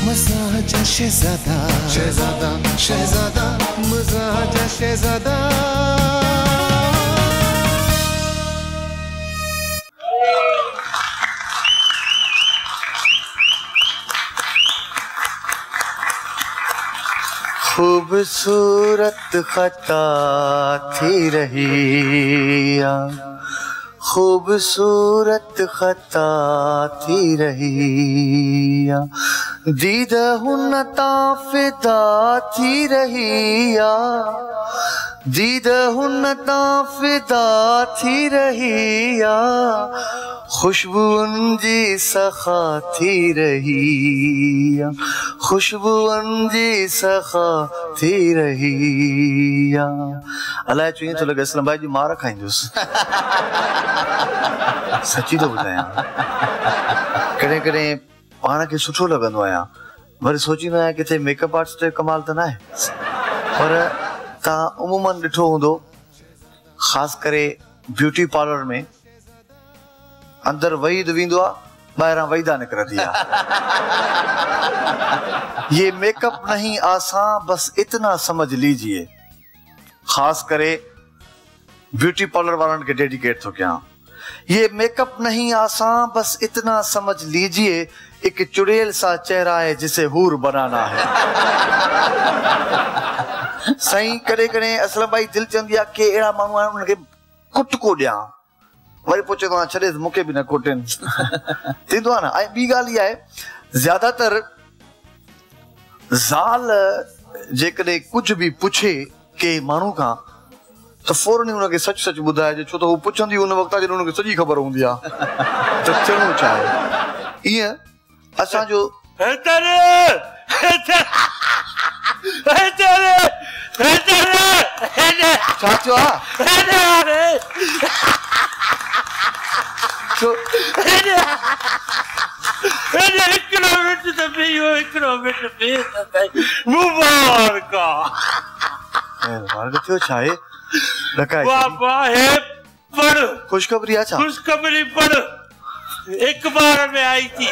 मज़ा शहज़ादा शहज़ादा शहज़ादा मज़ा शहज़ादा। खूबसूरत खता थी रही या खूबसूरत खता थी रही या दीदहुन ताफ़िदा थी रही या दीदहुन ताफ़िदा थी रही या खुशबुअन जी सखा थी रही या खुशबुअन जी सखा थी रही या। अलाए चुई तो लगे असलम भाई जी मार खाईंदुसि सची तो ॿुधायां कॾहिं कॾहिं पाण खे सुठो लॻंदो आहियां वरी सोचींदो आहियां किथे मेकअप आर्टिस्ट जो कमाल त न आहे पर तव्हां उमूमन ॾिठो हूंदो ख़ासि करे ब्यूटी पार्लर में अंदर वहीद वेंदो आहे ॿाहिरां वहीदा निकिरंदी आहे। ये मेकअप नहीं आसान बस इतना समझ लीजिए खास करे ब्यूटी पार्लर वालों के डेडिकेट तो क्या ये मेकअप नहीं आसान बस इतना समझ लीजिए एक चुड़ैल सा चेहरा है जिसे हूर बनाना है। सही करे करे असलम भाई दिल चंदी आहे के अहिड़ा माण्हू आहिनि उनखे कुट को ॾियां वरी पोइ चवंदो आहे छॾे मूंखे बि न कुटनि थींदो आहे न। ऐं ॿी ॻाल्हि इहा आहे ज़्यादातर ज़ाल जेकॾहिं कुझु बि पुछे के माण्हू खां त फौरन ई हुनखे सच सच ॿुधाइजे छो त हू पुछंदी उन वक़्तु जॾहिं हुनखे सॼी ख़बर हूंदी आहे त थियणो छा आहे। ईअं असांजो छा थियो आहे थियो छा आहे खुशखबरी आहे छा खुशखबरी पढ़ एक बार में आई थी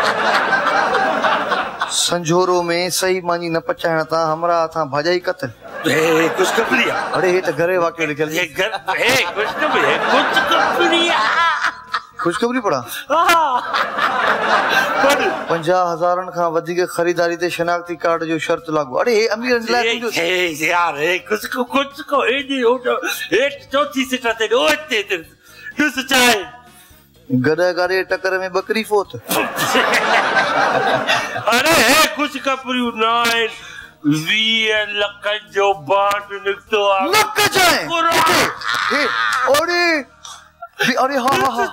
संजोरो में सही मानी न पचाइण तां हमरा था भाजाई कतल खुशखबरी अरे हे त घरे वाक़ियो लिखियल ये घर खुशखबरी खुशखबरी पढ़ा 50,000 खां वधीक खरीदारी ते शनाख्ती कार्ड जो शर्त लागू। अरे हे अमीरन लाइ यार कुछ को ए चौथी सीट ते ओते दुस चाहे गॾ गारे टकर में बकरी फोत। अरे हे खुशखबरी नाइन 20 लख जो बांड निकतो आ लख जाए अरे अरे हाँ हाँ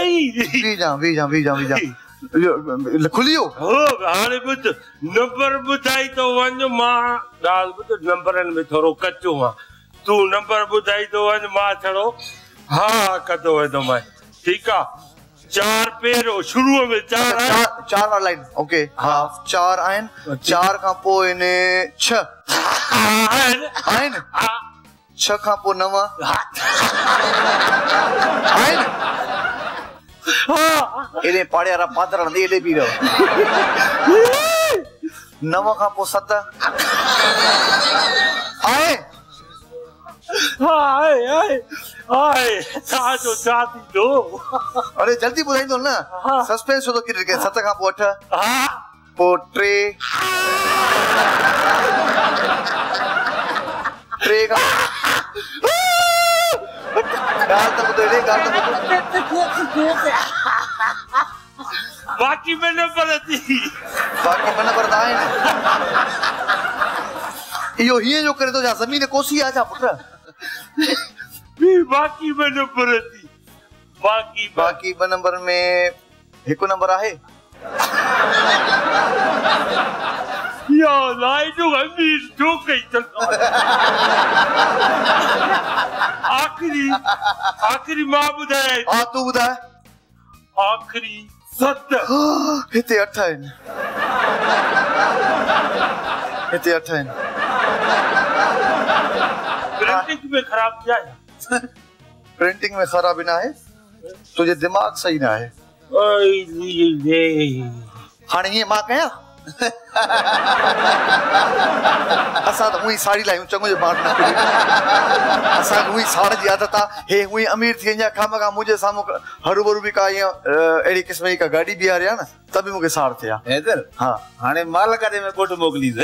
खुलियो हाणे ॿुध नंबर ॿुधाई तो वञ मां ॻाल्हि ॿुध नंबरनि में थोरो कचो आहे तूं नंबर ॿुधाई तो वञ मां छड़ो हा कदो वेंदो मैं ठीक आहे 4 पहिरियों शुरू में 4 वाला लाइन ओके हाँ 4 आहिनि 4 खां पोइ ने 6 आहिनि 6 खां पोइ 9 आहिनि एॾे पाड़े वारा पादर हणंदी एॾे बि रहो 9 खां पोइ 7 आहे हाय ताजो चाती दो अरे जल्दी ॿुधाईंदो न सस्पेंस छो थो किरे के 7 खां पोइ 8 पोइ 3 खां बाकी में नंबर आहिनि इहो हीअं जो करे थो छा ज़मीन कोसी आहे छा पुट बाकी में नंबर बाकी 2 नंबर में 1 नंबर आहे या लाई जो अमीर जो कई चल आखिरी मां ॿुधाए हाँ तू ॿुधाए आखिरी 7 हिते 8 आहिनि प्रिंटिंग में खराब क्या है प्रिंटिंग में खराबी ना है तुझे दिमाग सही ना है हाणे हीअं मां कयां असां त उही साड़ी लायूं चङो जो बांट न करियूं असांखे उही साड़ जी आदत आहे हे उही अमीर थी वञा खामखा मुंहिंजे साम्हूं हरू भरू बि का ईअं अहिड़ी क़िस्म जी का गाॾी बीहारे आहे न त बि मूंखे साड़ थिए हैदर हा हाणे माल काॾे में कोट मोकिलींदे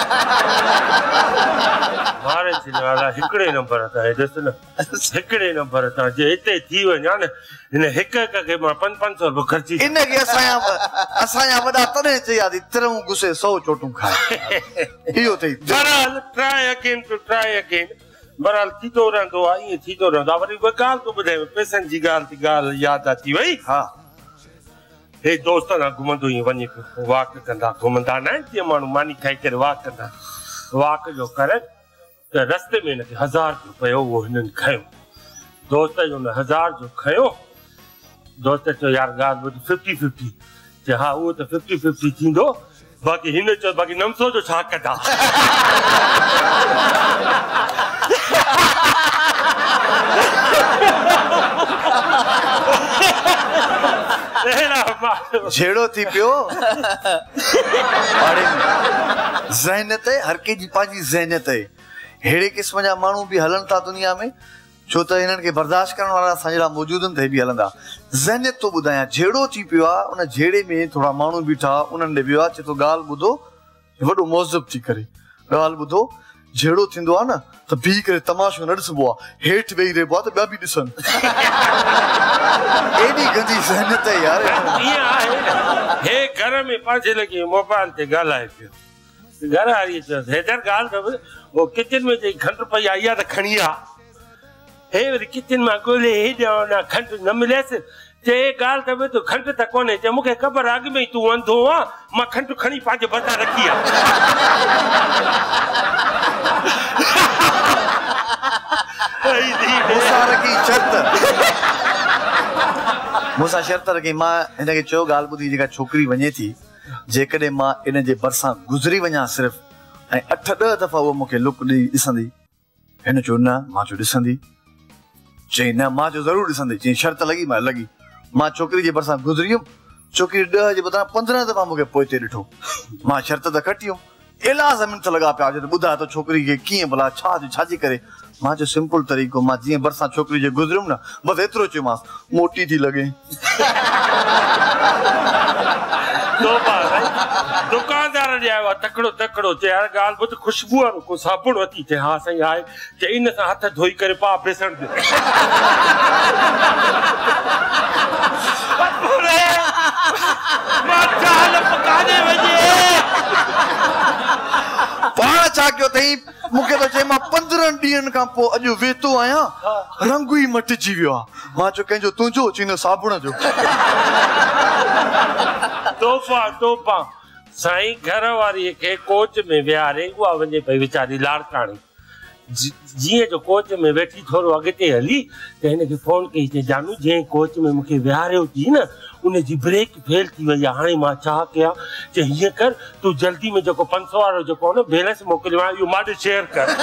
मारे चिनाला हिकिड़े नंबर था ॾिस न हिकिड़े नंबर था जे हिते थी वञा न हिन हिक हिक खे मां 500 रुपया ख़र्ची इनखे असांजा वॾा तॾहिं चई तिरऊं गुसे 100 चोटूं खाए इहो अथई बहरहाल ट्राई अगेन बहरहाल थींदो रहंदो आहे ईअं थींदो रहंदो आहे वरी ॿ ॻाल्हि थो ॿुधायांव पैसनि जी ॻाल्हि यादि अची वई हा हे दोस्त सां घुमंदो ईअं वञी वॉक कंदा घुमंदा न आहिनि जीअं माण्हू मानी खाई करे वॉक कंदा वॉक जो करे त रस्ते में हिनखे 1000 जो पियो उहो हिननि खयो दोस्त जो हुन 1000 जो खयो दोस्त चयो यार ॻाल्हि ॿुध 50-50 चयो हा उहो त 50-50 थींदो बाक़ी हिन चयो बाक़ी 900 जो छा कंदा झेड़ो थी पियो ज़हनियत हर कंहिंजी पंहिंजी ज़हनियत आहे अहिड़े क़िस्म जा माण्हू बि हलनि था दुनिया में छो त हिननि खे बर्दाश्त करण वारा असांजे लाइ मौजूदु आहिनि त बि हलंदा ज़हनियत थो ॿुधायां झेड़ो थी पियो आहे उन झेड़े में थोरा माण्हू बीठा उन्हनि ॾे वियो आहे चए थो ॻाल्हि ॿुधो वॾो मौज़ब थी करे ॻाल्हि ॿुधो झेड़ो थींदो आहे न त बीह करे तमाशो न ॾिसबो आहे हेठि वेही रहिबो आहे त ॿिया बि ॾिसनि एॾी गंदी ज़हनियत आहे यार ईअं आहे हे घर में पंहिंजे लॻी मोबाइल ते ॻाल्हाए पियो घर वारी चयोसि हेदर ॻाल्हि अथव उहो किचन में जेकी खंडु पई आहे इहा त खणी आहे हे वरी किचन मां ॻोल्हे हे ॼाण खंडु न मिलियसि चए ॻाल्हि अथव तूं खंडु त कोन्हे चए मूंखे ख़बर अॻु में ई तूं अंधो आहे मां खंडु खणी पंहिंजे भरिसां रखी मूंसां शर्त रखी मां हिनखे चयो ॻाल्हि ॿुधी जेका छोकिरी वञे थी जेकॾहिं मां इन जे भरिसां गुज़री वञा सिर्फ़ु ऐं 8-10 दफ़ा उहा मूंखे लुक ॾेई ॾिसंदी हिन चयो न मां चयो ॾिसंदी चई न मां चयो ज़रूरु ॾिसंदी चई शर्त लॻी मां लॻी मां छोकिरी जे भरिसां गुज़री हुयुमि छोकिरी 10 जे बदिरां 15 दफ़ा मूंखे पोइते ॾिठो मां शर्त त खटी हुयुमि इलाही मिंट लॻा पिया त ॿुधाए त छोकिरी खे कीअं भला छाजे करे मां चयो सिंपल तरीक़ो मां जीअं भरिसां छोकिरी जे गुज़रियुमि न बसि एतिरो चयोमांसि मोटी थी लॻे दुकानदार ॾे आयो आहे तकड़ो चए यार ॻाल्हि ॿुध ख़ुशबू वारो को साबुण वठी चए हा साईं आहे चए इन सां हथ धोई करे पा बेसण दे पाण छा कयो अथई मूंखे त चए मां 15 ॾींहंनि खां पोइ अॼु वेतो आहियां रंग ई मटिजी वियो आहे मां चयो कंहिंजो तुंहिंजो चई साबुण जो तोहफ़ा साईं घर वारीअ खे कोच में विहारे उहा वञे पई वीचारी लाड़काणी जीअं जो कोच में वेठी थोरो अॻिते हली त हिनखे फोन कई चई जानू जंहिं कोच में मूंखे विहारियो थी न उनजी ब्रेक फेल थी वई आहे हाणे मां छा कयां चई हीअं कर तूं जल्दी में जेको 500 वारो जेको न बैलेंस मोकिलियो आहे इहो मां शेयर कर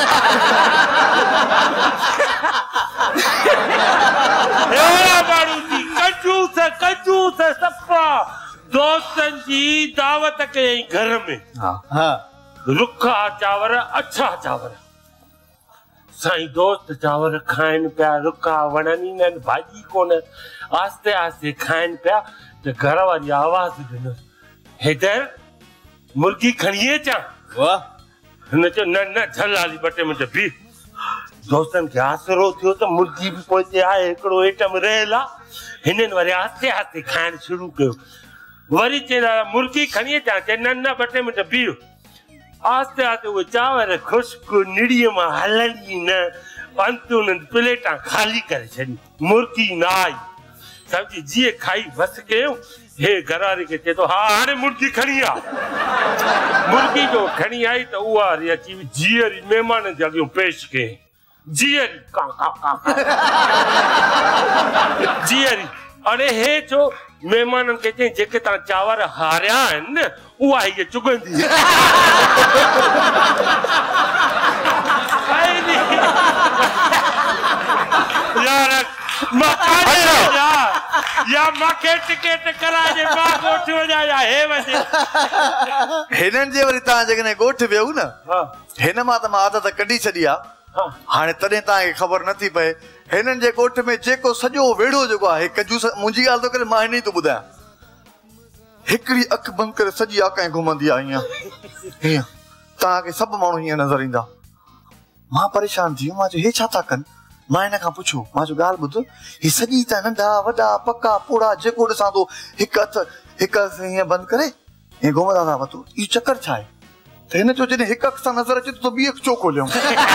कंजूस सफ़ा दोस्तनि जी दावत कयई घर में रुखा चांवर अच्छा चांवर साईं दोस्त चांवर खाइनि पिया रुखा वणनि न भाॼी कोन आस्ते आस्ते खाइनि पिया त घर वारी आवाज़ ॾिनो हैदर मुर्गी खणी अचां हिन चयो न झल हाली 2 मिंट बीह दोस्तनि खे आसरो थियो त मुर्गी बि पोइ आहे हिकिड़ो आइटम रहियल आहे हिननि वरी आस्ते आस्ते खाइणु शुरू कयो वरी चए मुर्गी खणी अचां चए न 2 मिंट बीह आस्ते आस्ते उहे चांवर खुश्क निड़ीअ मां हलंदी न अंत उन्हनि प्लेटां ख़ाली करे छॾी मुर्गी न आई सम्झी जीअं खाई बसि कयूं हे घर वारी खे चए थो हा हाणे मुर्गी खणी आ मुर्गी जो खणी आई त उहा वरी अची जीअरी महिमाननि जे अॻियां पेश कयईं जीअरी जीअरी अरे हे छो महिमाननि खे चई जेके तव्हां चांवर हारिया आहिनि न उहा हीअ चुगंदी यार या माखे टिकट कराजे मां गोठ वजा या हे वजे हिनन जे वरी ता जगने गोठ बेउ न हां हिन मा त मा आदत कढी छडी आ हाने तने ता के खबर नथी पए हिनन जे गोठ में जेको सजो वेड़ो जेको आहे कंजूस मुंजी गाल तो करे मा हिन तो बुधा हिकड़ी अख बंद करे सजी आकाए घुमंदी आ हिया ता के सब मानु हिया नजर इंदा मां परेशान थी मां जो हे छा ता कन मां इन का पूछो मां जो गाल बुध ही सजी ता नंढा वडा पक्का पोड़ा जेको दसा तो हिक हिया बंद करे हे घुमदा था वतु ई चक्कर छा है तो हिन जो जने हिक अख सा नजर अचे तो बी अख छो खोलियो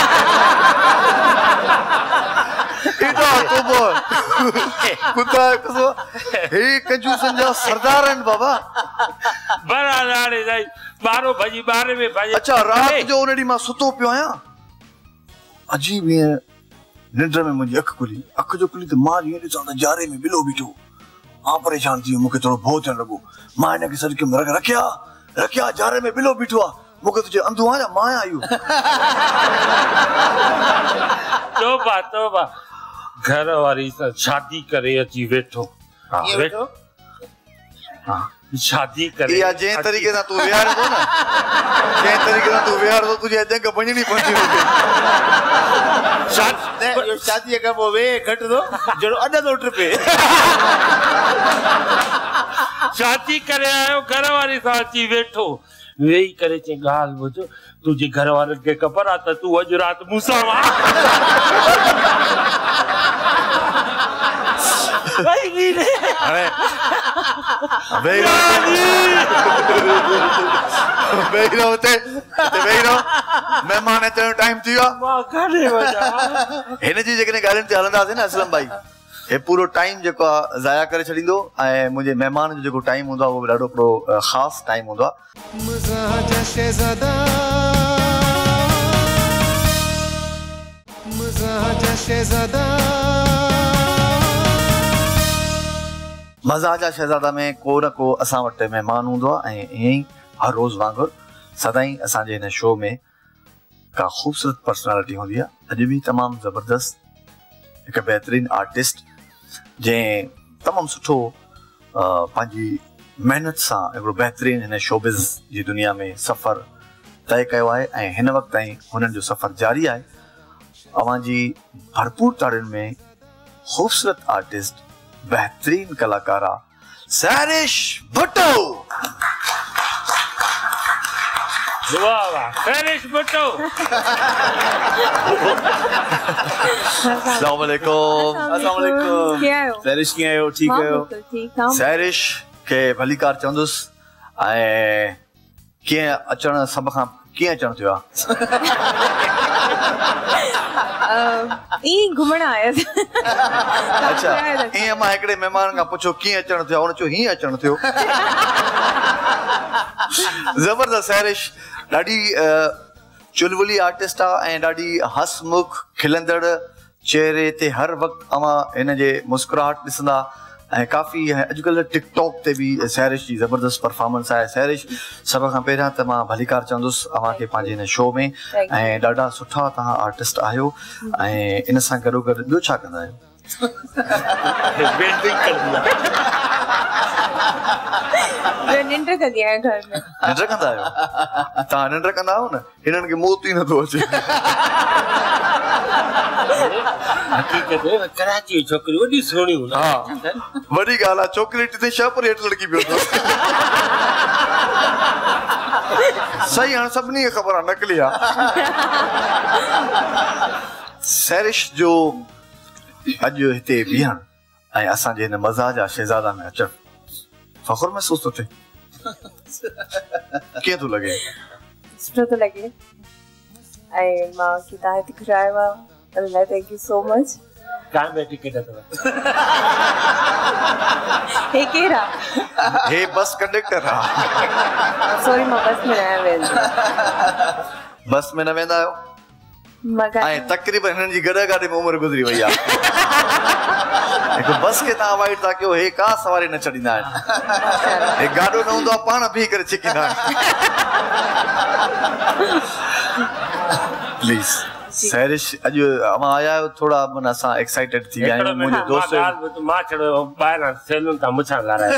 इदा तो बोल कुत्ता कसो हे कंजूसन जा सरदारन बाबा बड़ा लाड़े जाई बारो भजी बारे में भाई अच्छा रात जो उनडी मां सुतो पियो आया अजीब ये निद्र में मुझे अख खुली तो मां ये ॾिसां जारे में बिलो बीठो मां परेशान थी मुके थोड़ो भौ थियण लॻो मां इन खे सज के रखिया जारे में बिलो बीठो आ मुके तुझे अंधु आ या मां आयु तोबा घर वारी सां शादी करे अची वेठो ये वेठो हां शादी करे या जे तरीके से तू विहार दो ना जे तरीके से तू विहार दो तुझे जंग बणनी पवंदी शादी का वो वे घट दो जड़ो अड दो ट्रिप शादी करे आयो घर वारी सां अची वेठो वेही करे चे गाल बुझ तुझे घर वाले के खबर आ त तू अज रात मूसा वा भाई गिरे अरे वेही रहो मेहमान अचण टाइम थी वियो मां काने वजा हिन जी जेकॾहिं ॻाल्हियुनि ते हलंदासीं न असलम भाई हे पूरो टाइम जेको आहे ज़ाया करे छॾींदो ऐं मुंहिंजे महिमान जो जेको टाइम हूंदो आहे उहो बि ॾाढो हिकिड़ो ख़ासि टाइम हूंदो आहे मज़ाजा शहज़ादा में को न को असां वटि महिमान हूंदो आहे ऐं ईअं ई हर रोज़ वांगुरु सदाईं असांजे हिन शो में का ख़ूबसूरत पर्सनैलिटी हूंदी आहे अॼु बि तमामु ज़बरदस्त हिकु बहितरीन आर्टिस्ट जंहिं तमामु सुठो पंहिंजी महिनत सां हिकिड़ो बहितरीन हिन शोबिज़ जी दुनिया में सफ़र तय कयो आहे ऐं हिन वक़्त ताईं हुननि जो सफ़र जारी आहे अवां जी भरपूर ताड़ियुनि में ख़ूबसूरत आर्टिस्ट बेहतरीन कलाकारा सैरिश भुट्टो वाह वाह सैरिश भुट्टो अस्सलाम वालेकुम सैरिश की आयो ठीक है सैरिश के भलीकार चंदुस ऐं कीअं अचण सब खां कीअं अचण थियो ई घुमण आया अच्छा ईअं मां हिकिड़े महिमान खां पुछो कीअं अचण थियो उन चयो हीअं अचण थियो ज़बरदस्त सैरिश ॾाढी चुलबुली आर्टिस्ट आहे ऐं ॾाढी हसमुख खिलंदड़ चेहरे ते हर वक़्तु अवां हिन जे मुस्कुराहट ॾिसंदा ऐं काफ़ी अॼुकल्ह टिकटॉक ते बि सैरिश जी ज़बरदस्त परफॉर्मेंस आहे सैरिश सभ खां पहिरियां त मां भलीकार चवंदुसि अव्हांखे पंहिंजे हिन शो में ऐं ॾाढा सुठा तव्हां आर्टिस्ट आहियो ऐं इन सां गॾो गॾु ॿियो छा कंदा आहियो निंड कंदी आहियां घर में निंड कंदा आहियो तव्हां निंड कंदा आहियो न हिननि खे मोत ई नथो अचे हकीकत में कराची छोकरी वडी सोणी हुन हां वडी गाल आहे छोकरी ते शाहपुर हेठ लड़की पियो सही हाणे सभिनी खे ख़बर आहे नकली आहे सैरिश जो अॼु हिते बीहण ऐं असांजे हिन मज़ाजा शहज़ादा में अचण फ़ख्रु महसूस थो थिए कीअं थो लॻे सुठो थो लॻे ऐं मां की तव्हां हिते घुरायो आहे उन लाइ थैंक यू सो मच कान में टिकट अथव हे केरु आहे हे बस कंडक्टर आहे सॉरी मां बस में न वेंदी बस में न वेंदा आहियो ऐं तक़रीबन हिननि जी गॾु गाॾी में उमिरि गुज़री वई आहे हिकु बस खे तव्हां अवॉइड था कयो हे का सवारी न छॾींदा आहिनि हे गाॾो न हूंदो आहे पाण बीह करे छिकींदा आहिनि प्लीज़ सैरिश अॼु अवां आया आहियो थोड़ा माना असां एक्साइटेड थी विया आहियूं मुंहिंजो दोस्त मां छड़ो ॿाहिरां सैलून तां मूंसां ॻाल्हाए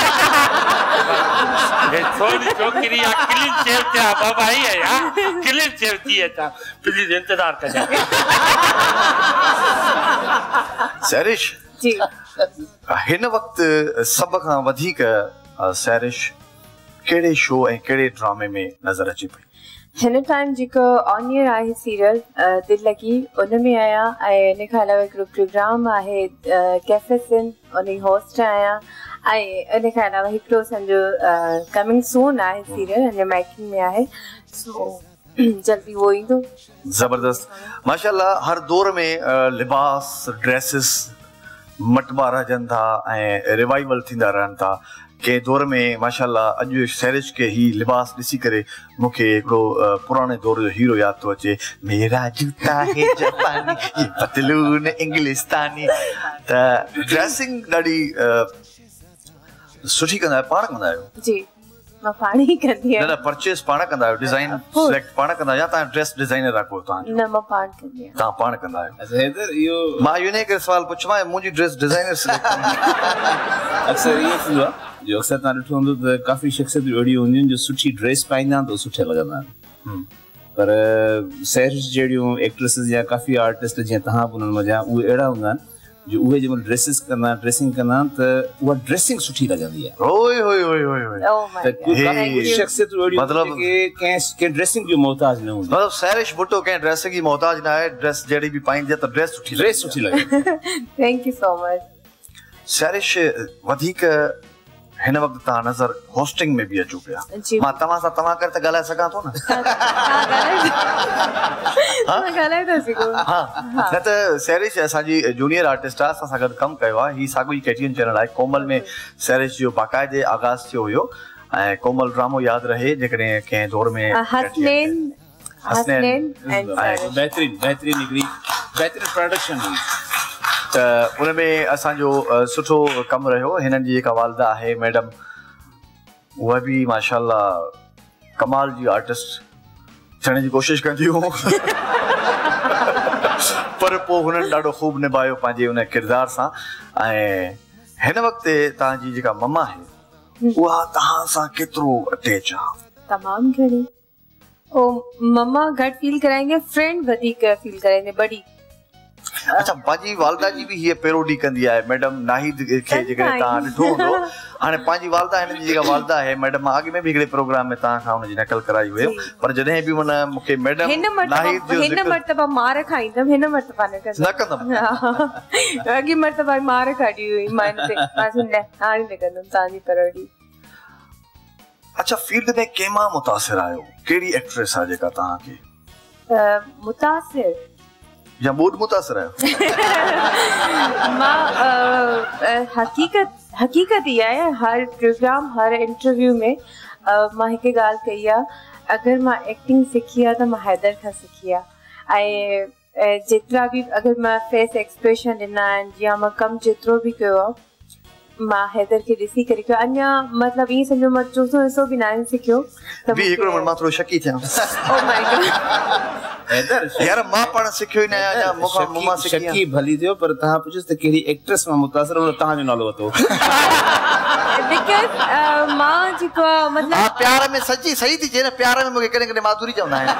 थोड़ी छोकिरी क्लीन शेव थिया बाबा ही है यार क्लीन शेव थी अचा प्लीज इंतजार कजा सैरिश जी हिन वक़्तु सभ खां वधीक सैरिश कहिड़े शो ऐं कहिड़े ड्रामे में नज़र अचे पई हिन टाइम जेको ऑन ईयर आहे सीरियल दिल लगी उन में आहियां ऐं इन खां अलावा हिकिड़ो प्रोग्राम आहे कैफे सिंध उन जी होस्ट आहियां ऐं इन खां अलावा हिकिड़ो सम्झो कमिंग सून आहे सीरियल अञा मेकिंग में आहे सो जल्दी वो ईंदो ज़बरदस्त माशाल्लाह हर दौर में लिबास ड्रेसिस मटबा रहजनि था ऐं रिवाइवल थींदा रहनि था के दौर में माशाल्लाह अॼु सैरिश के ही लिबास ॾिसी करे मूंखे हिकिड़ो पुराणे दौर जो हीरो यादि थो अचे मेरा जूता है जापानी ये पतलून इंग्लिस्तानी त ड्रेसिंग ॾाढी सुठी कंदा आहियो पाण कंदा आहियो जी मां पाण ई कंदी न आहियां परचेस पाण कंदा आहियो डिज़ाइन सिलेक्ट पाण कंदा आहियो या तव्हां ड्रेस डिज़ाइनर राखो तव्हां न मां पाण कंदी आहियां तव्हां पाण कंदा आहियो अच्छा हैदर यो मां इहो करे सवाल पुछां मुंहिंजी ड्रेस डिज़ाइनर सिलेक्ट अक्सर ये थींदो आहे जो अक्सर तव्हां ॾिठो हूंदो त काफ़ी शख़्सियतूं अहिड़ियूं हूंदियूं आहिनि जो सुठी ड्रेस पाईंदा आहिनि त सुठे लॻंदा आहिनि पर सैरिश जहिड़ियूं एक्ट्रेसिस या काफ़ी आर्टिस्ट जीअं तव्हां बि उन्हनि मज़ा उहे अहिड़ा हूंदा आहिनि जो उहे जंहिं महिल ड्रेसिस कंदा ड्रेसिंग कंदा आहिनि त उहा ड्रेसिंग सुठी लॻंदी आहे ओए होए होए होए होए Oh my त God. काफ़ी शख़्सियतूं अहिड़ियूं मतिलबु- कि कंहिं ड्रेसिंग जो मोहताज न हूंदी मतलब सैरिश भुट्टो कंहिं ड्रेस जी मोहताज न आहे ड्रेस जहिड़ी बि पाईंदी आहे त ड्रेस सुठी ड्रेस सुठी लॻंदी थैंक यू सो मच सैरिश वधीक हिन वक़्तु तव्हां नज़र होस्टिंग में बि अचो पिया जी मां तव्हां सां तव्हां करे त ॻाल्हाए सघां थो न ॻाल्हाए था सघो हा न त सैरिश असांजी जूनियर आर्टिस्ट आहे असां सां गॾु कमु कयो आहे हीअ साॻियो ई KTN चैनल आहे कोमल में सैरिश जो बाक़ाइदे आगाज़ थियो हुयो ऐं कोमल ड्रामो यादि रहे जेकॾहिं कंहिं दौर में हसनैन हसनैन एंड सैरिश बहितरीन हिकिड़ी बहितरीन प्रोडक्शन हुई त उनमें असांजो सुठो कमु रहियो हिननि जी जेका वालदा आहे मैडम उहा बि माशाल्लाह कमाल जी आर्टिस्ट थियण जी कोशिशि कंदियूं पर पोइ हुननि ॾाढो ख़ूब निभायो पंहिंजे उन किरदार सां ऐं हिन वक़्तु तव्हांजी जेका ममा आहे उहा तव्हां सां केतिरो अटैच आहे तमाम घणी ओ मम्मा घट फील कराएंगे फ्रेंड वधीक फील कराएंगे बड़ी अच्छा पंहिंजी वालदा जी बि हीअ पेरोडी कंदी आहे मैडम नाहिद खे जेकॾहिं तव्हां ॾिठो हूंदो हाणे पंहिंजी वालदा हिननि जी जेका वालदा आहे मैडम मां अॻु में बि हिकिड़े प्रोग्राम में तव्हां खां हुनजी नकल कराई हुयो पर जॾहिं बि माना मूंखे मैडम नाहिद जो हिन मर्तबा मार खाईंदमि हिन मर्तबा न कंदमि अॻी मर्तबा मार खाधी हुई मां हिन ते हाणे न कंदमि तव्हांजी पेरोडी अच्छा फील्ड में कंहिं मुतासिर आहियो कहिड़ी एक्ट्रेस आहे जेका तव्हांखे मुतासिर या मूड मुतासिर आहियो मां हकीकत ई आहे हर प्रोग्राम हर इंटरव्यू में मां हिकु ॻाल्हि कई आहे अगरि मां एक्टिंग सिखी आहे त मां हैदर खां सिखी आहे ऐं जेतिरा बि अगरि मां फेस एक्सप्रेशन ॾिना आहिनि या मां कमु जेतिरो बि कयो आहे मां हैदर खे ॾिसी करे कयो अञा मतिलबु ईअं सम्झो मां चोथों हिसो बि न सिखियो त हिकिड़ो मिनट मां थोरो शकी थियां Oh my God. यार मां पाण सिखियो ई न आहियां मूंखां मम्मा सिखी शकी भली थियो पर तव्हां पुछियोसि त कहिड़ी एक्ट्रेस मां मुतासिर हुन तव्हांजो नालो वरितो Because मां जेको आहे हा मतिलबु प्यार में सची सही थी चए न प्यार में मूंखे कॾहिं कॾहिं माधुरी चवंदा आहिनि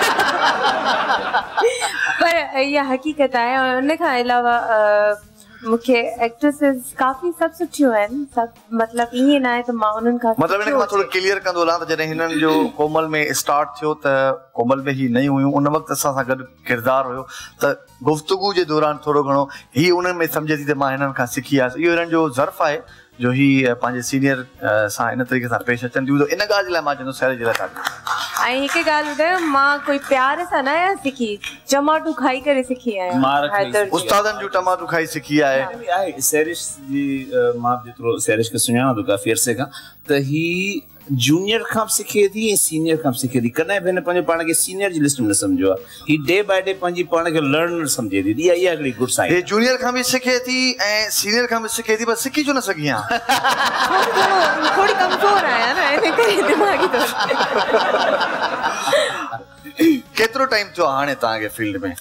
पर इहा हक़ीक़त आहे ऐं उन खां अलावा मूंखे एक्ट्रेसिस काफ़ी सभु सुठियूं आहिनि सभु मतिलबु ईअं न आहे त मां उन्हनि खां मतिलबु हिनखे मां थोरो क्लियर कंदो हलां त जॾहिं हिननि जो कोमल में स्टार्ट थियो त कोमल में ही नयूं हुयूं उन वक़्तु असां सां गॾु किरदारु हुयो त गुफ़्तगू जे दौरान थोरो घणो हीअ उन्हनि में सम्झे थी त मां हिननि खां सिखी आयसि इहो हिननि जो ज़र्फ़ आहे जो ही पंहिंजे सीनियर सां इन तरीक़े सां पेश अचनि थियूं त इन ॻाल्हि जे लाइ मां चवंदो सैरिश जे लाइ ऐं हिकु ॻाल्हि ॿुधायो मां कोई प्यार सां न आहियां सिखी टमाटो खाई करे सिखी आहियां मार खाई हैदर जी। उस्तादनि जूं टमाटो खाई सिखी आहे सैरिश जी मां जेतिरो सैरिश खे सुञाणा थो काफ़ी अरसे खां त ही जूनियर खां बि सिखे थी ऐं सीनियर खां बि सिखे थी कॾहिं बि हिन पंहिंजे पाण खे सीनियर जी लिस्ट में न सम्झो आहे ही डे बाय डे पंहिंजी पाण खे लर्नर सम्झे थी इहा हिकिड़ी गुड साइन हे जूनियर खां बि सिखे थी ऐं सीनियर खां बि सिखे थी पर सिखी छो न सघी आहियां थोड़ी कमज़ोर आहियां न इन करे दिमाग़ी तौर ते केतिरो केतिरो टाइम थियो हाणे तव्हांखे फील्ड में?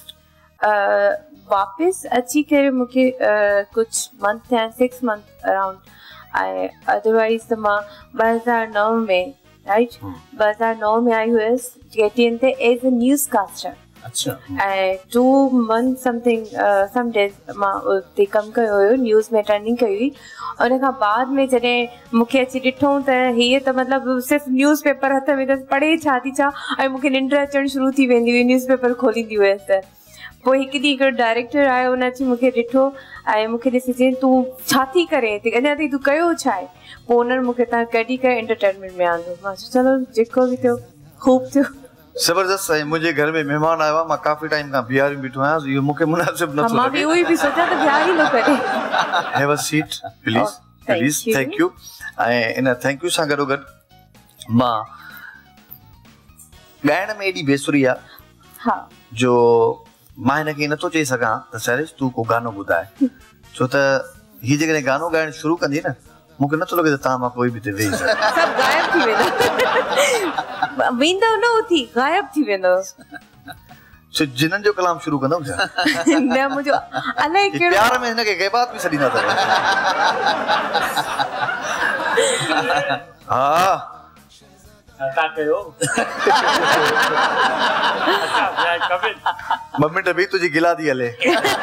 वापस अची करे मूंखे कुछ मंथ थिया 6 मंथ अराउंड ऐं अदरवाइज त मां 2009 में राइट 2009 में आई हुयसि KTN ते एज अ न्यूज़ कास्टर। अच्छा। ऐं 2 मंथ समथिंग सम डेज मां उते कमु कयो हुयो, न्यूज़ में ट्रेनिंग कई हुई। उन खां बाद में जॾहिं मूंखे अची ॾिठो त हीअ त मतिलबु सिर्फ़ु न्यूज़ पेपर हथ में त पढ़े छा थी छा, ऐं मूंखे निंड अचणु शुरू थी वेंदी हुई न्यूज़ पेपर खोलींदी हुयसि त। पोइ हिकु ॾींहुं हिकिड़ो डायरेक्टर आयो, हुन अची मूंखे ॾिठो ऐं मूंखे ॾिसी चई तूं छा थी करे अञा ताईं तूं कयो छा आहे? पोइ उन्हनि मूंखे तव्हां कढी करे एंटरटेनमेंट में आंदो। मां चलो जेको बि थियो ख़ूब थियो। ज़बरदस्त है। मुझे घर में मेहमान आया हुआ, मैं काफी टाइम का बिहार में बैठो आया, ये मुके मुनासिब न मां भी वही भी सोचा तो बिहार ही लो करे। Have a seat please please. Thank you. ऐं इन थैंक यू सां गॾो गॾु मां ॻाइण में एॾी बेसुरी आहे हा जो मां हिनखे नथो चई सघां त सैरिश तूं को गानो ॿुधाए, छो त हीअ जेकॾहिं गानो ॻाइण शुरू कंदी न मूंखे नथो लॻे त तव्हां मां कोई बि हिते वेही सघे। सभु गायब थी वेंदो। वेंदो न उथी गायब थी वेंदो। छो जिन्हनि जो कलाम शुरू कंदो छा? न मुंहिंजो अलाए कहिड़ो प्यार में हिनखे गैबात बि छॾींदा अथव। हा छा कयो? ॿ मिंट बि तुंहिंजी गिला थी हले।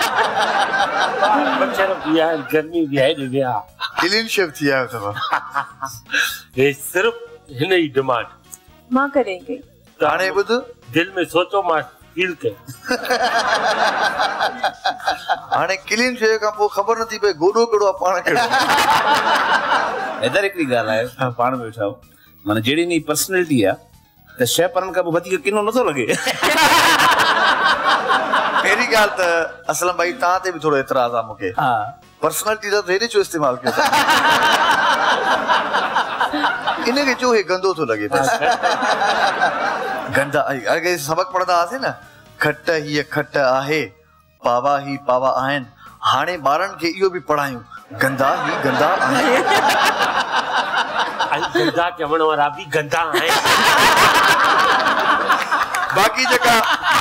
मच्छर बि आहे, गर्मी बि आहे, ॾिया क्लीन शेव थी आयो अथव। हे सिर्फ़ हिन जी डिमांड मां करे गई। हाणे ॿुध, दिल में सोचो मां फील कयो। हाणे क्लीन शेव खां पोइ ख़बर नथी पए गोॾो कहिड़ो आहे पाण कहिड़ो। इधर हिकिड़ी ॻाल्हि आहे, पाण में वेठा आहियो, माना जहिड़ी नी पर्सनैलिटी आहे त शइ पढ़ण खां पोइ वधीक किनो नथो लॻे। पहिरीं ॻाल्हि त असलम भाई तव्हां ते बि थोरो एतिराज़ आहे मूंखे। हा पर्सनैलिटी त हेॾे छो इस्तेमालु कयो था? इनखे चओ हे गंदो थो लॻे। गंदा अॻे सबक़ पढ़ंदा हुआसीं न, खट हीअ खट आहे, पावा ही पावा आहिनि। हाणे ॿारनि खे इहो बि पढ़ायूं, गंदा ही गंदा आहिनि। गंदा चवण वारा बि गंदा आहिनि। बाक़ी जेका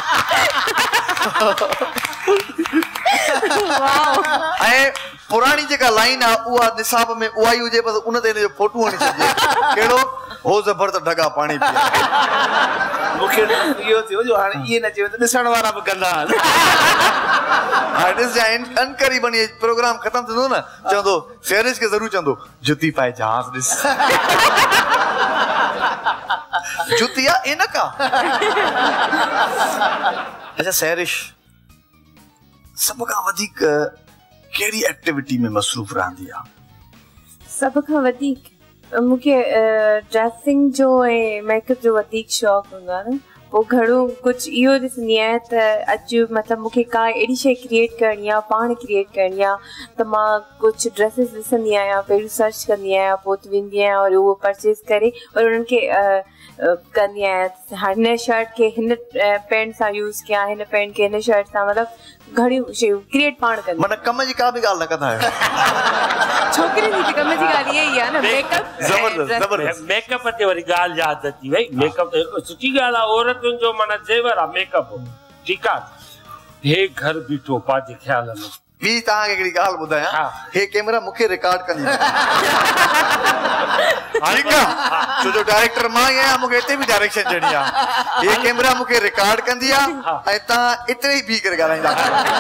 ऐं पुराणी जेका लाइन आहे उहा निसाब में उहा ई हुजे, बसि उन ते हिनजो फोटो हणी छॾिजे। कहिड़ो हो ज़बर त ढगा पाणी पीआ। मूंखे इहो थियो जो हाणे इहे न चयो त ॾिसण वारा बि गंदा आहिनि। हाणे ॾिस जां अनकरी बणी प्रोग्राम ख़तम थींदो न, चवंदो सैरिश खे ज़रूर चवंदो जुती पाए जहाज़ ॾिस। जुती आहे इन का। अच्छा सैरिश सभ खां वधीक कहिड़ी एक्टिविटी में मसरूफ़ रहंदी आहे? सभ खां वधीक मूंखे ड्रेसिंग जो ऐं मेकअप जो वधीक शौक़ु हूंदो आहे न। पोइ घणो कुझु इहो ॾिसंदी आहियां त अॼु मतिलबु मूंखे का अहिड़ी शइ क्रिएट करणी आहे, पाण क्रिएट करणी आहे, त मां कुझु ड्रेसिस ॾिसंदी आहियां, पहिरियों सर्च कंदी आहियां, पोइ वेंदी आहियां और उहो परचेस करे और उन्हनि खे कंदी आहियां। हिन शर्ट खे हिन पैंट सां यूज़ कयां, हिन पैंट खे हिन शर्ट सां, मतिलबु घणियूं शयूं क्रिएट पाण कंदी। माना कम जी का बि ॻाल्हि न कंदा आहियो? छोकिरियुनि जी कम जी ॻाल्हि इहा ई आहे न, मेकअप। ज़बरदस्त ज़बरदस्त। मेकअप ते वरी ॻाल्हि यादि अची वई। मेकअप त सुठी ॻाल्हि आहे, औरतुनि जो माना ज़ेवर आहे मेकअप। ठीकु आहे, हे घर बीठो पंहिंजे ख़्याल में। ॿी तव्हांखे हिकिड़ी ॻाल्हि ॿुधायां, हे कैमरा मूंखे रिकॉर्ड कंदी। ठीकु आहे, छो जो डायरेक्टर मां ई आहियां, मूंखे हिते बि डायरेक्शन ॾियणी आहे। हे कैमरा मूंखे रिकॉर्ड कंदी आहे ऐं तव्हां इते ई बीह करे ॻाल्हाईंदा।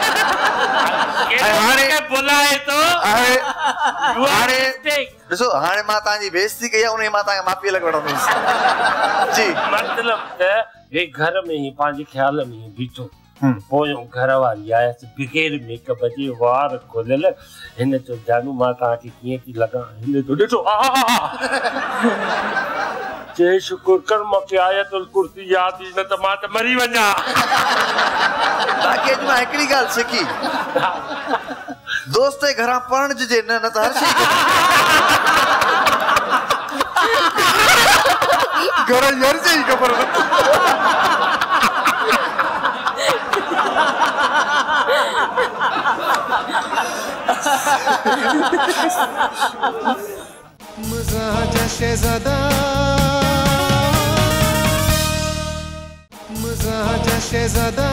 हाणे बुलाए थो हाणे ॾिसो, हाणे मां तव्हांजी बेइज़ती कई आहे, उन मां तव्हांखे माफ़ी अलॻि वठंदुसि। जी मतिलबु त हे घर में ई पंहिंजे ख़्याल में ई बीठो। पोइ घर वारी आयसि बग़ैर मेकअप जे, वार खोलियल। हिन चयो जानू मां तव्हांखे कीअं थी लॻां? हिन तो ॾिठो चए शुकुर कर मूंखे आयतुल कुर्सी यादि, न त मां त मरी वञा। बाक़ी अॼु मां हिकिड़ी ॻाल्हि सिखी, दोस्त जे घरां पढ़ण जे न त हर शइ घर जी हर शइ ख़बर मज़ाज शहज़ादा, मज़ाज शहजादा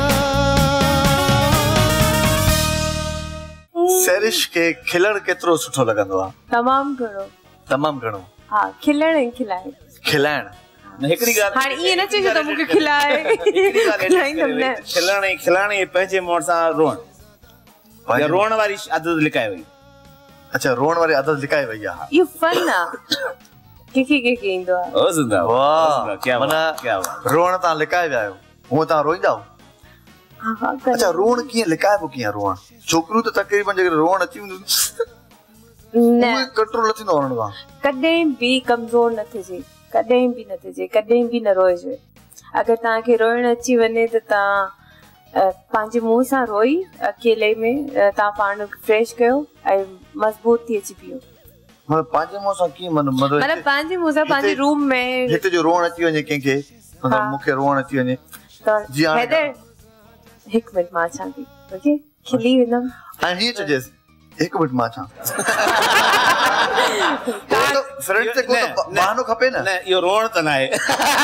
सैरिश के खिलण केतिरो सुठो लॻंदो आहे? तमामु घणो। हा, खिलण ऐं खिलाइण। खिलाइण हिकिड़ी ॻाल्हि हाणे ईअं न चइजो त मूंखे खिलाए। खिलण ऐं खिलाइण ऐं पंहिंजे मोड़ सां रोअण या रोअण वारी आदत लिकाए वई। अच्छा, रोअण वारी आदत लिकाए वई आहे। इहो फन आहे। के ईंदो आहे। ओ ज़िंदा वाह, क्या माना रोअण तव्हां लिकाए विया आहियो, हूअं तव्हां रोईंदा आहियो? अच्छा, रोअण कीअं लिकाइबो कीअं रोअण? छोकिरियूं त तक़रीबन जेकॾहिं रोअण अची वेंदियूं न कंट्रोल न थींदो हुननि खां। कॾहिं बि कमज़ोर न थिजे, कॾहिं बि न थिजे, कॾहिं बि न रोइजे। अगरि तव्हांखे रोइण अची वञे त तव्हां पंहिंजे मुंहं सां रोई अकेले में तव्हां पाण फ्रेश कयो ऐं मज़बूत थी अची पियो। मतलब पंहिंजे मुंहं सां कीअं? मतलब पंहिंजे मुंहं सां पंहिंजे रूम में हिते जो रोअण अची वञे कंहिंखे, मतलब मूंखे रोअण अची वञे त हैदर हिकु मिनट मां अचां थी, ओके? खिली वेंदमि ऐं हीअं चइजेसि हिकु मिनट मां अचां। फ्रेंड ते को बहानो खपे न। इहो रोअण त न आहे।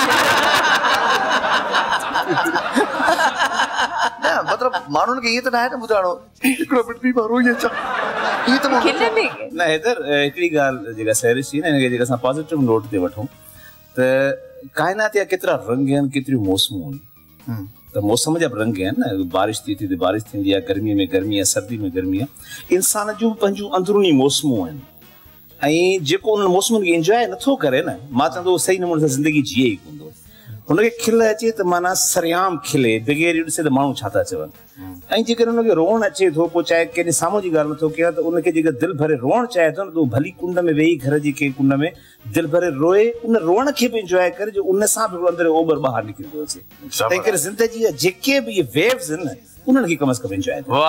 न मतलब माण्हुनि खे ईअं त न आहे न ॿुधाइणो हिकिड़ो मिनट बि मां रोई अचां, ईअं त न। हैदर हिकिड़ी ॻाल्हि जेका सैरिश थी न, हिनखे जेका असां पॉज़िटिव नोट ते वठूं त काइनात जा केतिरा रंग आहिनि, केतिरियूं मौसमूं आहिनि। त मौसम जा बि रंग आहिनि न। बारिश थी त बारिश थींदी आहे, गर्मीअ में गर्मी आहे, सर्दी में गर्मी आहे। इंसान जूं पंहिंजूं अंदरूनी मौसमूं आहिनि ऐं जेको उन मौसमनि खे इंजॉय नथो करे न, मां चवंदो सही नमूने सां ज़िंदगी जीए ई कोन्ह। हुनखे खिल अचे त माना सरियाम खिले, बग़ैर ॾिसे त माण्हू छा था चवनि। ऐं जेकर हुनखे रोअण अचे थो, पोइ चाहे कंहिं साम्हूं जी ॻाल्हि नथो कयां, त उनखे जेकर दिलि भरे रोअण चाहे थो न, त भली कुंड में वेही घर जी कंहिं कुंड में दिलि भरे रोए, उन रोअण खे बि इंजॉय करे, जो उन सां बि अंदरि ओभर ॿाहिरि निकिरंदो अचे। तंहिं करे ज़िंदगी जा जेके बि इहे वेव्स आहिनि न, उन्हनि खे कम अज़ कम इंजॉय कयो।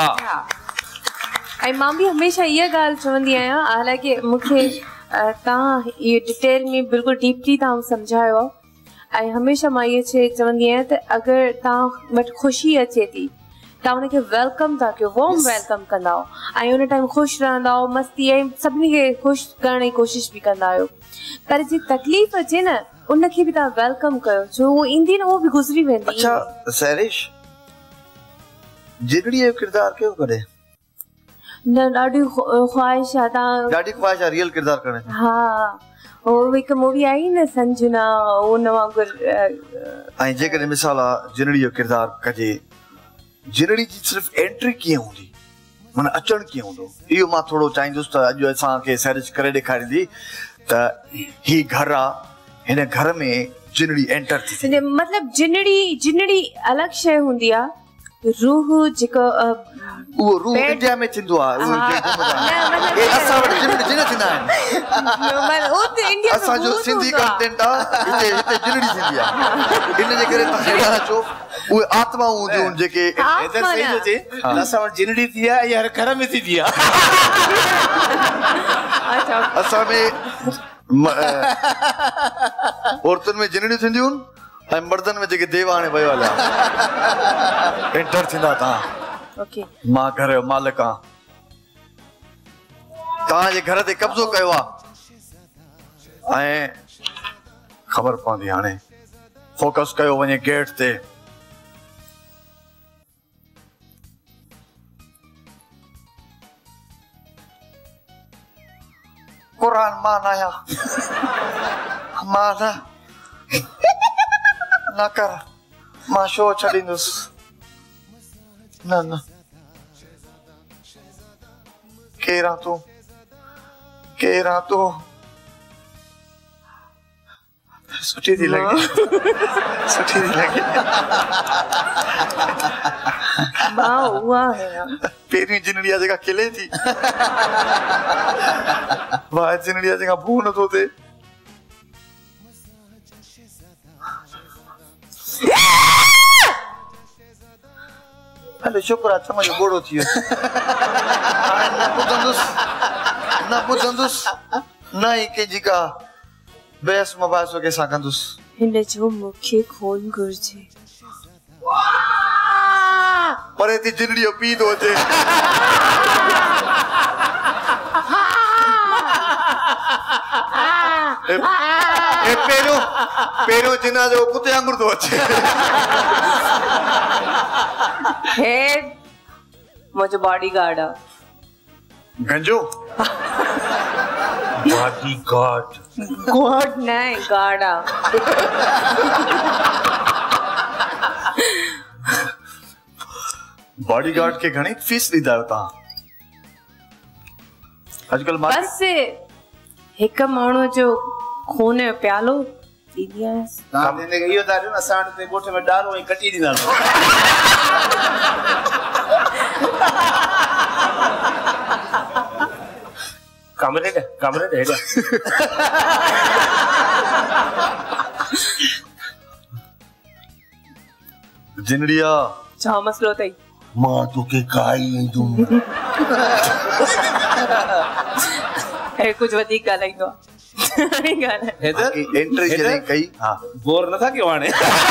ऐं मां बि हमेशह इहा ॻाल्हि चवंदी आहियां, हालांकि मूंखे तव्हां इहो डिटेल में बिल्कुलु डीपली तव्हां सम्झायो आहे। ऐं हमेशह मां इहो चवंदी आहियां त अगरि तव्हां वटि ख़ुशी अचे थी, तव्हां हुनखे वेलकम था कयो, वॉर्म वेलकम कंदा आहियो ऐं हुन टाइम ख़ुशि रहंदा आहियो, मस्ती ऐं सभिनी खे ख़ुशि करण जी कोशिशि बि कंदा आहियो। पर जी तकलीफ़ अचे न, उनखे बि तव्हां वेलकम कयो, छो उहो ईंदी न, उहो बि गुज़री वेंदी। अच्छा सैरिश, जिगड़ीअ जो किरदारु कयो कॾहिं? न, ॾाढी ख़्वाहिश आहे। ॾाढी ख़्वाहिश आहे रियल किरदारु करण जी? हा, हो हिकु मूवी आई न संजना, उन वांगुरु। ऐं जेकॾहिं मिसाल आहे जिनड़ी जो किरदारु कजे, जिनड़ी जी सिर्फ़ एंट्री कीअं हूंदी, माना अचणु कीअं हूंदो, इहो मां थोरो चाहींदुसि त अॼु असांखे सैरिश करे ॾेखारींदी त ही घर आहे, हिन घर में जिनड़ी एंटर थी। मतिलबु जिनड़ी अलॻि शइ हूंदी आहे, रूह जेको उहो रूह इंडिया में थींदो आहे। असां वटि जिन थींदा आहिनि, असांजो सिंधी कंटेंट आहे, हिते जिनड़ी थींदी आहे। इन जे करे तव्हां हेॾा अचो, उहे आत्माऊं हूंदियूं आहिनि जेके असां वटि जिनड़ी थी आहे या घर में थींदी आहे। असां में औरतुनि में जिनड़ियूं थींदियूं आहिनि ऐं मर्दनि में जेके देव हाणे वियो हलिया एंटर थींदा। तव्हां मां घर जो मालिक आहियां, तव्हांजे घर ते कब्ज़ो कयो आहे ऐं ख़बर पवंदी, हाणे फोकस कयो वञे गेट ते। क़ुर मां न आहियां, मां न कर, मां शो छॾींदुसि। न केरु तूं, केरु तूं? सुठी थी लॻे, सुठी थी लॻे। पहिरीं जिनड़िया जेका खिले थी, वाह जिनड़िया जेका भू नथो थिए। हलो शुक्र आहे चमच गोड़ो थी वियो। न ॿुधंदुसि न ई कंहिंजी का बहस मबासो कंहिंसां कंदुसि। हिन जो मूंखे खून घुर्जे, परे थी जिनड़ी जो पीउ थो अचे। ए पेरो जिना जो कुत्ते वांगुरु तो अचे हे मुझे बॉडीगार्ड है गंजो बॉडीगार्ड गॉड नहीं गार्ड बॉडीगार्ड के घणी फीस लीदा होता आजकल बस एक माण्हू जो खून जो प्यालो ॾींदी आहियां तव्हां जिंदगी इहो था ॾियो न असां वटि ॻोठ में डालो ऐं कटी ॾींदा कमरे दे हेॾा जिनड़िया छा मसलो अथई मां तोखे काई ईंदुमि हे कुछ वधीक ॻाल्हाईंदो आहे हैदर एंट्री जॾहिं कई हा बोर नथा कयो हाणे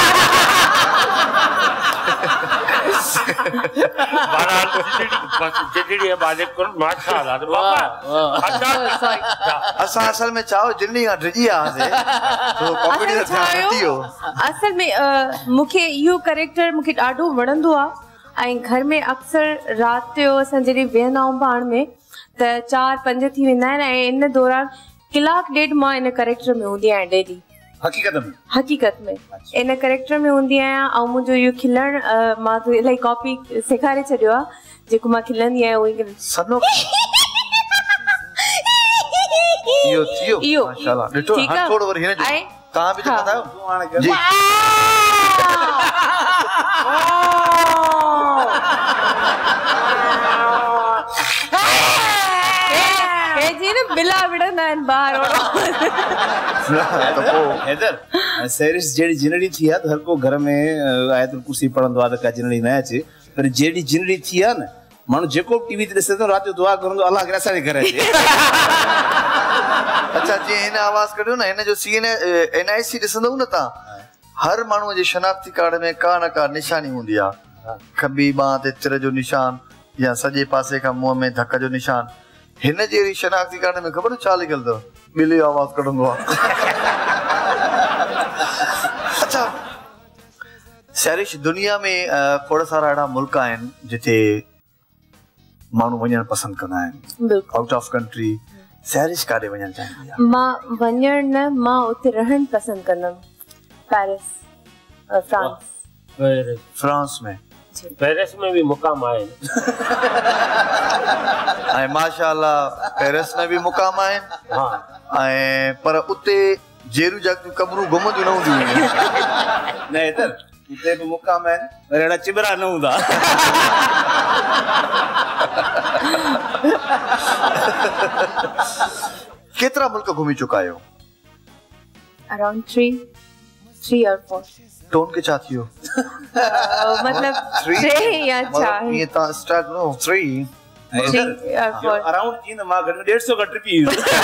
असां असल में चाहो जिन्नी खां डिॼी आयासीं थोरो कॉमेडी जो ध्यानु हटी वियो असल में मूंखे इहो कैरेक्टर मूंखे ॾाढो वणंदो आहे ऐं घर में अक्सर राति जो असां जॾहिं वेहंदा आहियूं पाण में त 4-5 थी वेंदा आहिनि ऐं इन दौरान कलाक ॾेढ मां इन कैरेक्टर में हूंदी आहियां डेली हक़ीक़त में इन कैरेक्टर में हूंदी आहियां ऐं मुंहिंजो इहो खिलण मां त इलाही कॉपी सेखारे छॾियो आहे जेको मां खिलंदी आहियां उहो सनो इहो थियो माशाल्लाह ॾिठो हाणे थोरो वरी हिन जो तव्हां बि चवंदा आहियो तूं हाणे जी बिला विड़ंदा आहिनि ॿार हैदर सैरिस जहिड़ी जिनड़ी थी आहे त हर को घर में आयतुल कुर्सी पढ़ंदो आहे त का जिनड़ी न अचे पर जहिड़ी जिनड़ी थी आहे न माण्हू जेको टीवी ते ॾिसे थो राति जो दुआ करंदो अलाह करे असांजे घर अचे अच्छा जीअं हिन आवाज़ कढियो न हिन जो NIC ॾिसंदव न तव्हां हर माण्हूअ जे शनाख्ती कार्ड में का न का निशानी हूंदी आहे खॿी ॿांह ते तिर जो निशान या सॼे पासे खां मुंहं में धक जो निशान हिन जहिड़ी शनाख्ती कार्ड में ख़बर छा लिखियल अथव ॿिली आवाज़ कढंदो आहे अच्छा सैरिश दुनिया में खोड़ सारा अहिड़ा मुल्क आहिनि जिथे माण्हू वञणु पसंदि कंदा आहिनि आउट ऑफ कंट्री सैरिश काॾे वञणु चाहींदी आहे मां वञणु न मां उते रहणु पसंदि कंदमि पेरिस फ्रांस में पेरिस में भी मुकाम आहिनि ऐं माशाअल्लाह पेरिस में भी मुकाम आहिनि ऐं पर उते जेरू जॻहियूं कमरूं घुमंदियूं न हूंदियूं आहिनि न हैदर उते बि मुकाम आहिनि पर अहिड़ा चिबरा न हूंदा केतिरा मुल्क घुमी चुका आहियो अराउंड 3 or 4 टोन के छा थियो मतलब 3 या 4 ये ता स्टार्ट नो 3 अराउंड की न मां घट में 150 का ट्रिप ही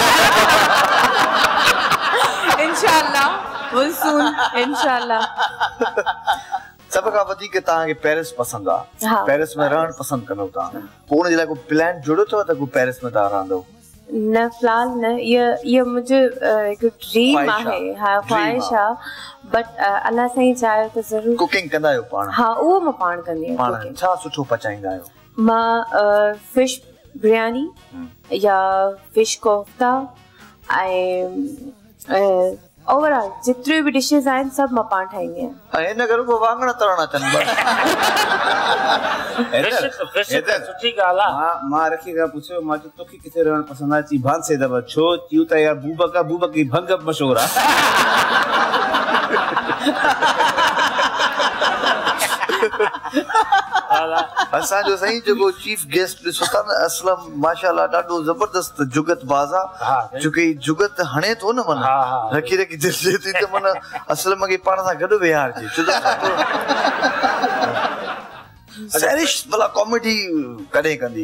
इंशाल्लाह विल सून इंशाल्लाह सब का वधी के ता के पेरिस पसंद आ पेरिस में रहन पसंद कनो ता कोन जे को प्लान जुड़ो तो त को पेरिस में ता रहंदो न फिलहाल न ये मुझे एक ड्रीम आहे हाँ ख्वाहिश है बट अल्लाह साईं चाहे तो जरूर कुकिंग कंदा आहियो पाण हाँ वो मां पाण कंदी आहियां पाण छा सुठो पचाईंदा आहियो मां फिश बिरयानी या फिश कोफ्ता ऐं ओवरऑल जितने भी डिशेस आहिनि सब मां पाण ठाहींदी आहियां हिन करे को वांगण तरणा अचनि सुठी ॻाल्हि आहे मां रखी खां पुछियो मां चयो तोखे किथे रहणु पसंदि आहे चई भांसे दफ़ा छो चयूं त यार बूबक जी भंग मशहूरु आहे असांजो साईं जेको चीफ गेस्ट ॾिसो था न असलम माशाल्लाह ॾाढो ज़बरदस्त जुगत बाज़ आहे छोकी जुगत हणे थो न मन रखी रखी दिलि थिए थी त मन असलम खे पाण सां गॾु विहारजे सैरिश भला कॉमेडी कॾहिं कंदी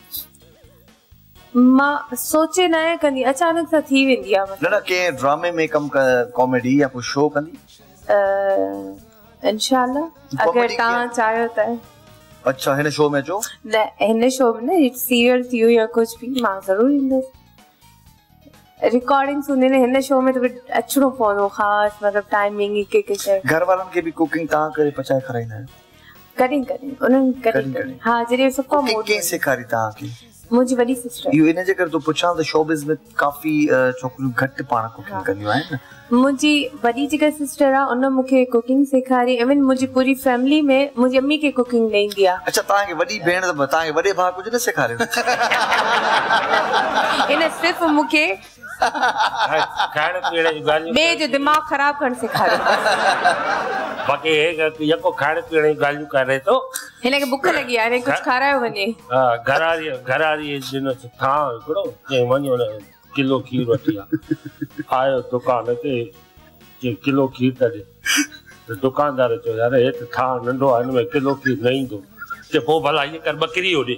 मां सोचे न आहे कंदी अचानक सां थी वेंदी आहे न कंहिं ड्रामे में कम कॉमेडी या कोई शो कंदी इंशाल्लाह अगर तव्हां चाहियो त अच्छा हिन शो में अचो न हिन शो में न सीरियल थियो या कुछ भी मां ज़रूर ईंदसि रिकॉर्डिंग्स हूंदी ने हिन शो में तो अचणो पवंदो ख़ासि मतिलबु टाइमिंग हिकु शइ घर वारनि खे बि कुकिंग तव्हां करे पचाए खाराईंदा आहियो? कॾहिं कॾहिं उन्हनि कॾहिं हा जॾहिं सुठो कुकिंग कंहिं सेखारी तव्हांखे? मुंहिंजी वॾी सिस्टर। इहो इन जे करे तो पुछां त शोबिज़ में काफ़ी छोकिरियूं घटि पाण कुकिंग कंदियूं आहिनि। मुंहिंजी वॾी जेका सिस्टर आहे उन मूंखे कुकिंग सेखारी। इवन मुंहिंजी पूरी फैमिली में मुंहिंजी अम्मी खे कुकिंग न ईंदी आहे। अच्छा तव्हांखे वॾी भेण तव्हांखे वॾे भाउ कुझु न सेखारियो? इन सिर्फ़ु मूंखे खाइण पीअण जी ॻाल्हियूं ॿिए जो दिमाग़ ख़राब करणु सेखारियो। बाक़ी हे यको खाइण पीअण जी ॻाल्हियूं करे थो। हिनखे बुख लॻी आहे कुझु खारायो वञे। हा घरारी ॾिनोसि थां हिकिड़ो चई वञो किलो खीर वठी आयो दुकान ते चई किलो खीर त ॾे त दुकानदार चयो यार हे त थां नंढो आहे हिन में किलो खीर न ईंदो। चए पोइ भला ईअं कर ॿकरी ॾे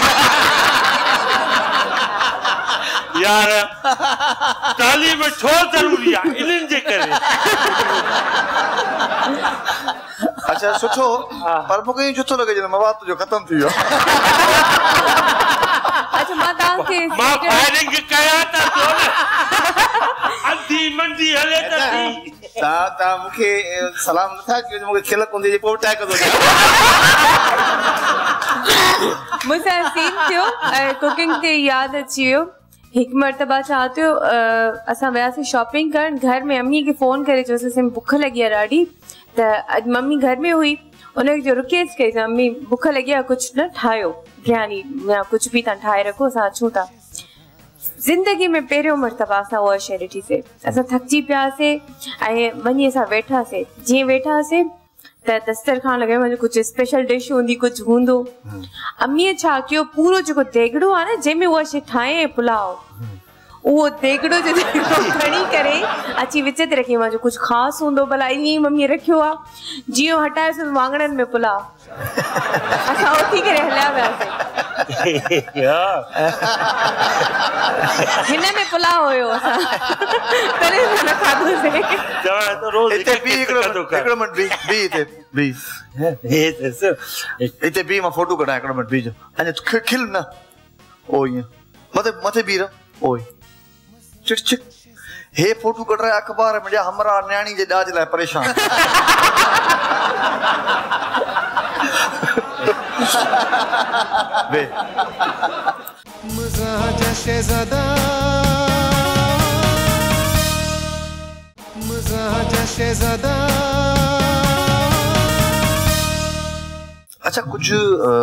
यार तालीम छो ज़रूरी आहे इन्हनि जे करे। अच्छा सुठो पर मूंखे ईअं छो थो लॻे ॼण मवाद तुंहिंजो ख़तमु थी वियो। अच्छा मां तव्हांखे मां फायरिंग कयां था अधी मंडी हले त थी। तव्हां मूंखे सलाम नथा कयो मूंखे खिल कोन्हे जे पोइ टाइ कंदो मुंहिंसां सीन थियो कुकिंग ते यादि अची वियो। हिकु मरतबा छा थियो असां वियासीं शॉपिंग करणु। घर में अम्मी खे फ़ोन करे चयोसीं असांखे बुख लॻी आहे ॾाढी त अॼु मम्मी घर में हुई। उनखे जो रिक्वेस्ट कई मम्मी बुख लॻी आहे कुझु न ठाहियो बिरयानी या कुझु बि तव्हां ठाहे रखो असां अचूं था। ज़िंदगी में पहिरियों मरतबा असां उहा शइ ॾिठीसीं। असां थकिजी पियासीं ऐं वञी असां वेठासीं। जीअं वेठासीं त दस्तरखान लॻे मुंहिंजो कुझु स्पेशल डिश हूंदी कुझु हूंदो। अम्मीअ छा कयो पूरो जेको देगड़ो आहे न जंहिंमें उहा शइ ठाहे पुलाव उहो देगड़ो जो खणी करे अची विच ते रखी मां जो कुझु ख़ासि हूंदो भला ईअं ई मम्मीअ रखियो आहे। जीअं हटायोसीं वाङणनि में पुलाव असां उथी करे हलिया वियासीं। हिन में पुलाव हुयो असां तॾहिं न खाधोसीं। हिते बि मां फोटो कढां हिकिड़ो मिंट बीजो अञा खिल न ओ ईअं मथे बीह ओ चिक चिक हे फोटो कढ रहा अखबार में हमरा न्याणी जे ॾाज लाइ परेशान। मज़ाज शहज़ादा मज़ाज शहज़ादा। अच्छा कुछ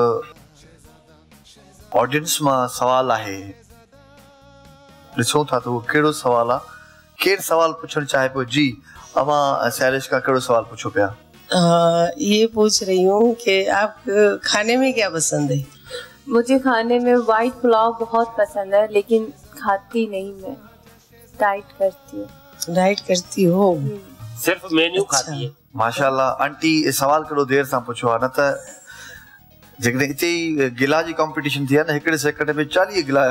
ऑडियंस मां सवाल आहे ॾिसो था तो कहिड़ो सवाल आहे केरु सवाल पुछणु चाहे पियो? जी अवां सैरिश का कहिड़ो सवाल पुछो पिया? ये पूछ रही हूँ कि आप खाने में क्या पसंद है? मुझे खाने में वाइट पुलाव बहुत पसंद है लेकिन खाती नहीं मैं डाइट करती हूँ। डाइट करती हो? सिर्फ मेन्यू खाती है। माशाल्लाह आंटी सवाल कहिड़ो देर सां पुछो आहे न त जेकॾहिं हिते ई गिला जी कॉम्पिटिशन थी आहे न हिकिड़े सेकंड में 40 गिला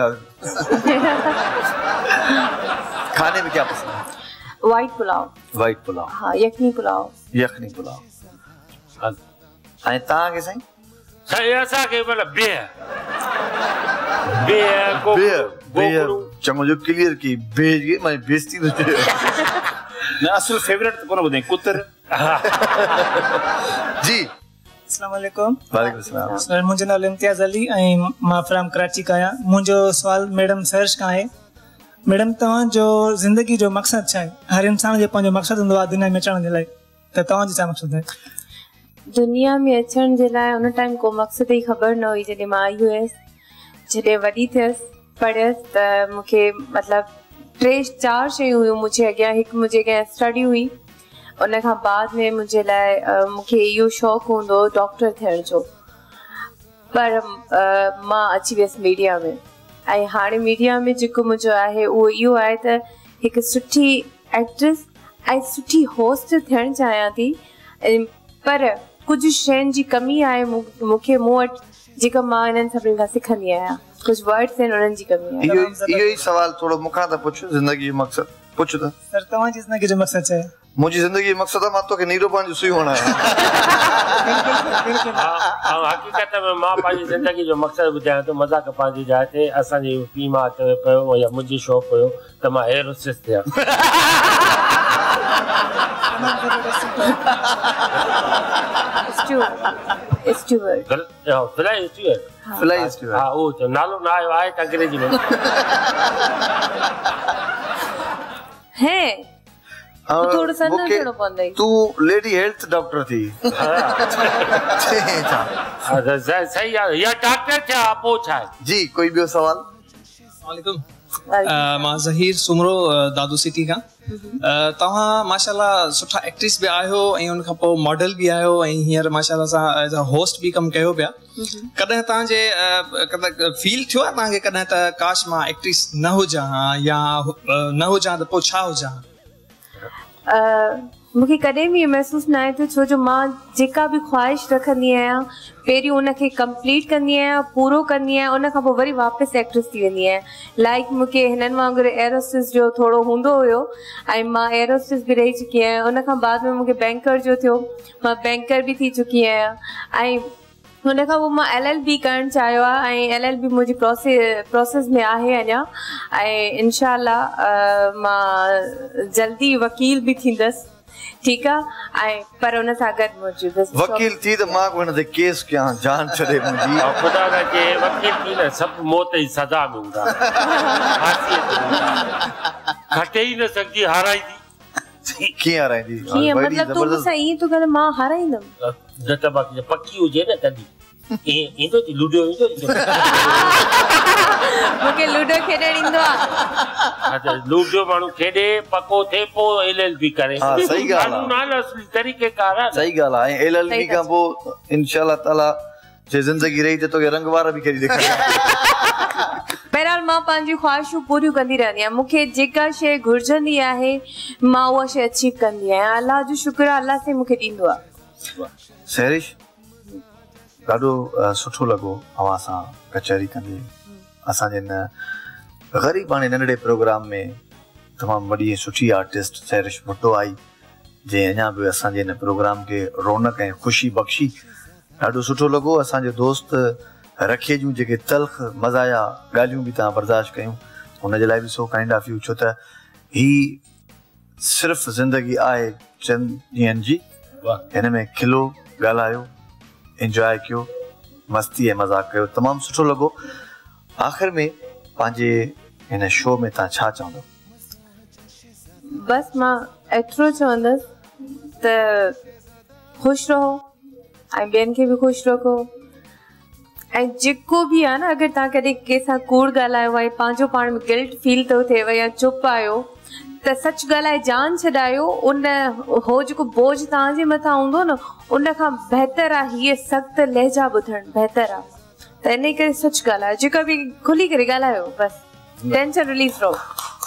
खाने में क्या पसंद है? वाइट पुलाव। वाइट पुलाव हाँ यखनी पुलाव। यखनी पुलाव ऐं तव्हांखे साईं? साईं असांखे मतिलबु बेह चङो जो क्लियर की बेह मां बेइज्जती न थिए न असुल फेवरेट त कोन ॿुधाई कुतर। जी अस्सलाम वालेकुम। वालेकुम सलाम। सर मुंहिंजो नालो इम्तियाज़ अली ऐं मां फ्राम कराची का आहियां। मुंहिंजो सवाल मैडम सैरिश खां आहे। मैडम तव्हांजो ज़िंदगी जो मक़सदु छा आहे? हर इंसान जो पंहिंजो मक़सदु हूंदो आहे दुनिया में अचण जे लाइ त तव्हांजो छा मक़सदु आहे? दुनिया में अचण जे लाइ उन टाइम को मक़सद ई ख़बर न हुई। जॾहिं मां आई हुयसि जॾहिं वॾी थियसि पढ़ियसि त मूंखे मतिलबु 3-4 शयूं हुयूं मुंहिंजे अॻियां। हिकु मुंहिंजे अॻियां स्टडी हुई उन खां बाद में मुंहिंजे लाइ मूंखे इहो शौक़ु हूंदो डॉक्टर थियण जो पर मां अची वियसि मीडिया में ऐं हाणे मीडिया में जेको मुंहिंजो आहे उहो इहो आहे त हिकु सुठी एक्ट्रेस ऐं सुठी होस्ट थियणु चाहियां थी पर कुझु शयुनि जी कमी आहे मूंखे मूं वटि जेका मां इन्हनि सभिनी खां सिखंदी आहियां। कुझु वर्ड्स आहिनि उन्हनि जी कमी आहे। इहो ई सवाल थोरो मूंखां त पुछ ज़िंदगी जो मक़सदु पुछ त। सर तव्हांजी ज़िंदगी जो मक़सदु छा आहे? मुंहिंजी ज़िंदगी मक़सद मां तोखे नीरो पाण जी सुई होना है। हक़ीक़त में मां पंहिंजी ज़िंदगी जो मक़सदु ॿुधायां थो। मज़ाक पंहिंजी जाइ ते असांजी पीउ मां चवे पियो या मुंहिंजी शौक़ु हुयो त मां एयर होस्टेस थियां। हा उहो नालो न आयो आहे त अंग्रेजी में थोड़ो सा ना थोड़ो पवंदो तू लेडी हेल्थ डॉक्टर थी। सही आहे या डॉक्टर छा पोइ छा आहे? जी कोई ॿियो सवाल? वालेकुम मां ज़हीर सुमरो दादू सिटी खां। तव्हां माशाल्लाह सुठा एक्ट्रेस भी आहियो ऐं उन खां पोइ मॉडल भी आहियो ऐं हींअर माशाल्लाह सां एज़ अ होस्ट भी कमु कयो पिया। कॾहिं तव्हांजे कॾहिं फील थियो आहे तव्हांखे कॾहिं त काश मां एक्ट्रेस न हुजां या न हुजां त पोइ छा हुजां? मूंखे कॾहिं बि महसूसु न आहे थियो, छो जो मां जेका बि ख़्वाहिश रखंदी आहियां पहिरियों उनखे कंप्लीट कंदी आहियां, पूरो कंदी आहियां, उन खां पोइ वरी वापसि एक्ट्रेस थी वेंदी आहियां। लाइक मूंखे हिननि वांगुरु एयर होस्टेस जो थोरो हूंदो हुयो ऐं मां एयर होस्टेस बि रही चुकी आहियां। उन खां बाद में मूंखे बैंकर जो थियो, मां बैंकर बि थी चुकी आहियां ऐं हुन खां पोइ मां LLB करणु चाहियो आहे ऐं LLB मुंहिंजी प्रोसेस में आहे अञा ऐं इंशाअल्लाह मां जल्दी वकील बि थींदसि। ठीक है ऐं पर उन सां गॾु मुंहिंजी वकील थी त मां कोन ते केस कयां जान छॾे मुंहिंजी खुदा न के वकील थी न सभु मौत जी सज़ा में हूंदा खटे ई न सघंदी हाराईंदी कीअं हाराईंदी? कीअं मतलब तूं मूंसां ईअं थो करे मां हाराईंदमि? न त बाक़ी पकी हुजे न तॾहिं ईंदो थी लूडो ईंदो मूंखे लूडो खेॾणु ईंदो आहे। लूडो माण्हू खेॾे पको थिए पोइ LLB करे। सही ॻाल्हि आहे, असली तरीक़ेकार आहे। सही ॻाल्हि आहे। LLB खां पोइ इंशाअल्लाह ताला जे ज़िंदगी रही त तोखे रंग वारा बि खेॾी ॾेखारियां। बहरहाल मां पंहिंजी ख़्वाहिशूं पूरियूं कंदी रहंदी आहियां। मूंखे जेका शइ घुरिजंदी आहे मां उहा शइ अचीव कंदी आहियां। अलाह जो शुक्र आहे, अलाह से मूंखे ॾींदो आहे। सहरिश ॾाढो सुठो लॻो अवां सां कचहरी कंदे। असांजे हिन ग़रीब हाणे नंढड़े प्रोग्राम में तमामु वॾी सुठी आर्टिस्ट सहरिश भुट्टो आई जंहिं अञा बि असांजे हिन प्रोग्राम खे रौनक ऐं ख़ुशी बख़्शी। ॾाढो सुठो लॻो। असांजे दोस्त रखे जूं जेके तल्ख़ मज़ाया ॻाल्हियूं बि तव्हां बर्दाश्त कयूं हुनजे लाइ बि सो काइंड ऑफ यू, छो त ही सिर्फ़ु ज़िंदगी आहे चंद ॾींहंनि जी। हिन में खिलो ॻाल्हायो, इंजॉय कयो, मस्ती ऐं मज़ाक कयो, तमामु सुठो लॻो। आख़िर में पंहिंजे हिन शो में तव्हां छा चवंदव? बस मां एतिरो चवंदसि त ख़ुशि रहो ऐं ॿियनि खे बि ख़ुशि रखो ऐं जेको बि आहे न, अगरि तव्हां कॾहिं कंहिंसां कूड़ ॻाल्हायो आहे, पंहिंजो पाण में गिल्ट फील थो थिएव या चुप आहियो त सच ॻाल्हाए जान छॾायो। उन हो जेको बोझ तव्हांजे मथां हूंदो न उन खां बहितर आहे हीअ सख़्तु लहजा ॿुधणु बहितर आहे। त इन करे सच ॻाल्हायो, जेका बि खुली करे ॻाल्हायो, बस टेंशन रिलीज़ रहो।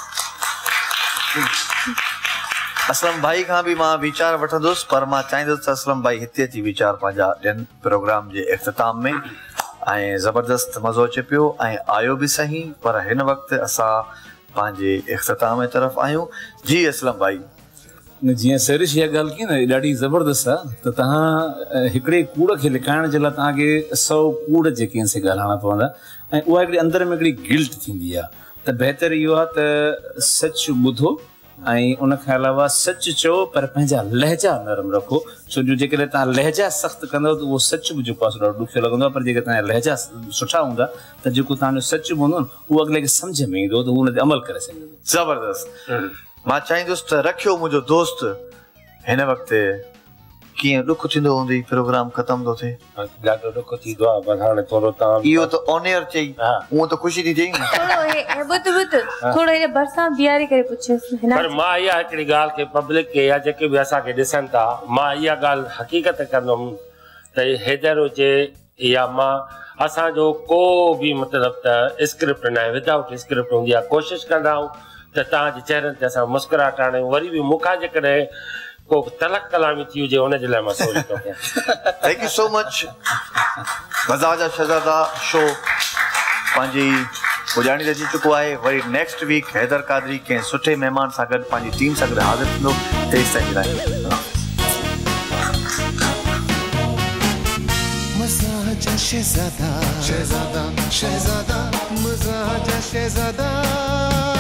असलम भाई खां बि मां वीचार वठंदुसि, पर मां चाहींदुसि त असलम भाई हिते अची वीचार पंहिंजा ॾियनि प्रोग्राम जे इख़्तिताम में। ऐं ज़बरदस्त मज़ो अचे पियो ऐं आयो बि सही, पर हिन वक़्तु असां पंहिंजे इख़्तिताम जी तरफ़ आहियूं। जी असलम भाई जीअं सहरिश इहा ॻाल्हि की न ॾाढी ज़बरदस्त आहे त तव्हां हिकिड़े कूड़ खे लिकाइण जे लाइ तव्हांखे 100 कूड़ जेके से ॻाल्हाइणा पवंदा ऐं उहा हिकिड़ी अंदरि में हिकिड़ी गिल्ट थींदी आहे। त बहितर इहो आहे त सच ॿुधो ऐं उन खां अलावा सच चओ, पर पंहिंजा लहजा नरम रखो। छो जो जेकॾहिं तव्हां लहजा सख़्तु कंदव त उहो सच बि जेको आहे ॾाढो ॾुखियो लॻंदो आहे, पर जेके तव्हांजा लहजा सुठा हूंदा त जेको तव्हांजो सच बि हूंदो न उहो अॻिले खे सम्झ में ईंदो त उहो हुन ते अमल करे सघंदो। ज़बरदस्त। मां चाहींदुसि त रखियो मुंहिंजो दोस्त हिन वक़्तु कीअं ॾुख थींदो हूंदी प्रोग्राम ख़तम थो थिए? ॾाढो ॾुख थींदो आहे, पर हाणे थोरो तव्हां इहो त ऑन एयर चई, उहो त ख़ुशी थी चई न। थोरो हेॾे भरिसां बीहारे करे पुछियसि। पर मां इहा हिकिड़ी ॻाल्हि खे पब्लिक खे या जेके बि असांखे ॾिसनि था, मां इहा ॻाल्हि हक़ीक़त कंदुमि त हैदर हुजे या मां, असांजो को बि मतिलबु त स्क्रिप्ट न आहे, विदाउट स्क्रिप्ट हूंदी आहे। कोशिशि कंदा आहियूं त तव्हांजे चहिरनि ते असां मुस्कुराहट आणियूं। वरी बि मूंखां जेकॾहिं को तलक कलामी थी हुजे हुनजे लाइ मां सॉरी थो कयां। Thank you so much. मज़ाज शहज़ादा शो पंहिंजी पुॼाणी अची चुको आहे वरी नेक्स्ट वीक हैदर कादरी कंहिं सुठे महिमान सां गॾु पंहिंजी टीम सां गॾु हाज़िर थींदो तेसि ताईं लाइ मज़ा शहज़ादा शहज़ादा शहज़ादा मज़ा शहज़ादा